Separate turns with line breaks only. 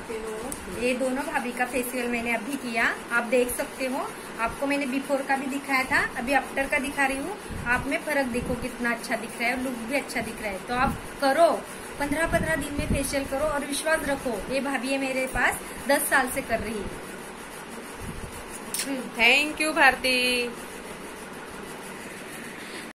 सकते हो।
ये दोनों भाभी का फेशियल मैंने अभी किया, आप देख सकते हो। आपको मैंने बिफोर का भी दिखाया था, अभी आफ्टर का दिखा रही हूँ। आप में फर्क देखो कितना अच्छा दिख रहा है, लुक भी अच्छा दिख रहा है। तो आप करो, 15-15 दिन में फेशियल करो और विश्वास रखो, ये भाभी है मेरे पास 10 साल से कर रही है।
Thank you Bharti.